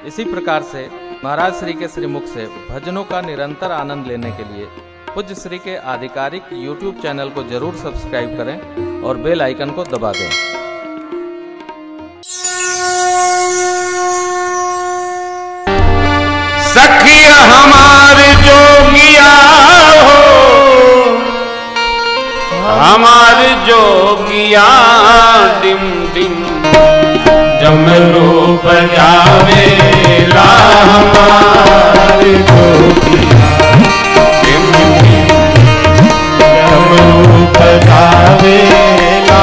इसी प्रकार से महाराज श्री के श्रीमुख से भजनों का निरंतर आनंद लेने के लिए पूज्य श्री के आधिकारिक YouTube चैनल को जरूर सब्सक्राइब करें और बेल आइकन को दबा दें। सखिया हमारे जोगिया हो, हमारे जोगिया डिम डिम डमरू बजावेला, हमारे जोगिया डिम डिम डमरू बजावेला,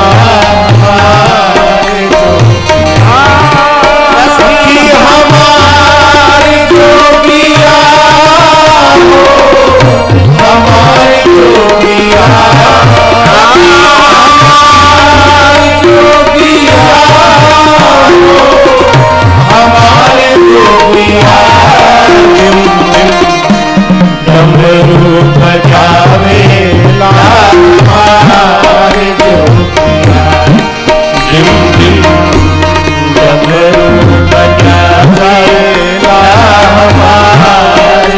हमारे जोगिया सखिया हमारे जोगिया हो, हमारे जोगिया डमरू बजावेला, हमारे जोगिया डिम डिम डमरू बजावेला, हमारे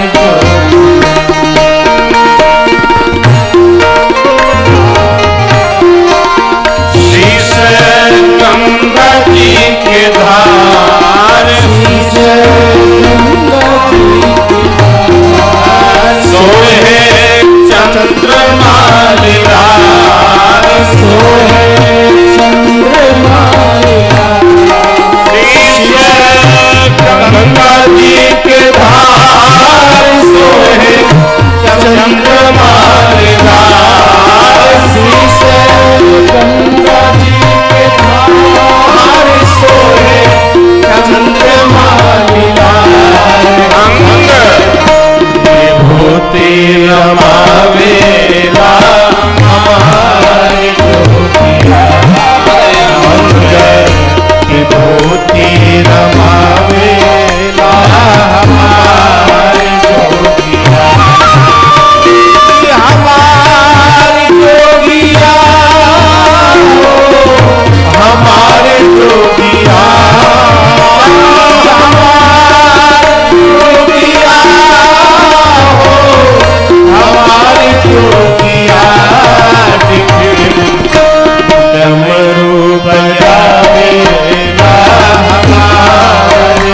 शीश गंगा जी के धार, शीश गंगा जी के धार, सोहे चंद्रमा लीलार, सोहे चंद्रमा लीलार, शीश गंगा जी के धार, सोहे चंद्रमा लीलार, शीश गंगा जी के धार, सोहे चंद्रमा लीलार, अंग विभूति रमावेला, हमारे जोगिया अंग विभूति रमावेला, हमारे जोगिया हमारे जोगिया हो, हमारे जोगिया हमारे जोगिया डमरू बजावेला, हमारे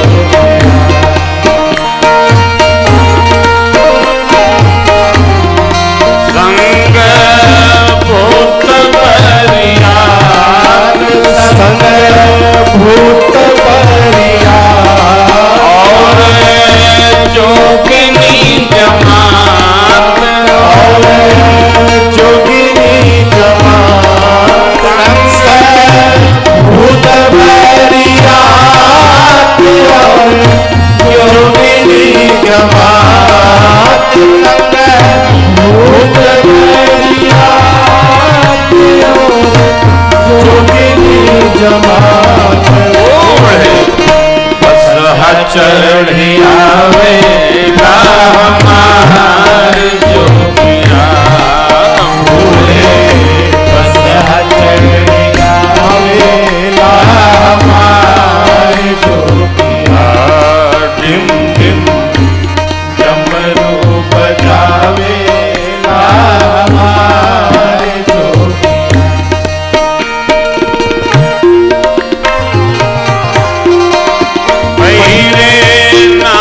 संग भूत बरियार, संग भूत बरियार और जोगिनी जमात, और जोगिनी जमात, संग भूत बरियार और जोगिनी जमात, संग भूत बरियार और जोगिनी जमात, बस चढ़िया वेला, हमारे जोगिया भूले, बस चढ़िया वेला, हमारे जोगिया डिम डिम डमरू बजावेला, हमारे जोगिया भैरे ना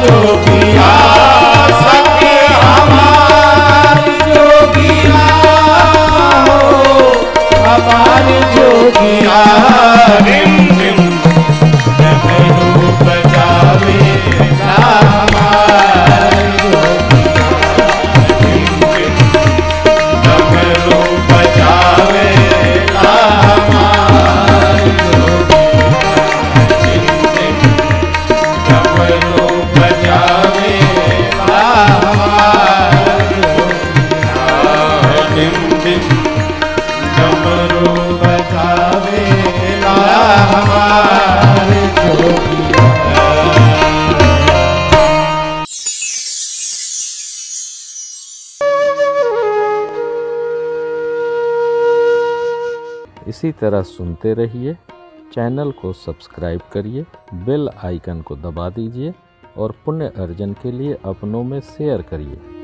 जोगिया सखी हमारी जोगिया हो हमारी जोगिया रिम रिम डमरू बजावेला हमारी जोगिया रिम रिम डमरू बजावेला हमारी जोगिया रिम रिम डमरू बजावेला हमारी जोगिया रिम रिम डमरू बजावेला हमारी जोगिया। इसी तरह सुनते रहिए। चैनल को सब्सक्राइब करिए, बेल आइकन को दबा दीजिए और पुण्य अर्जन के लिए अपनों में शेयर करिए।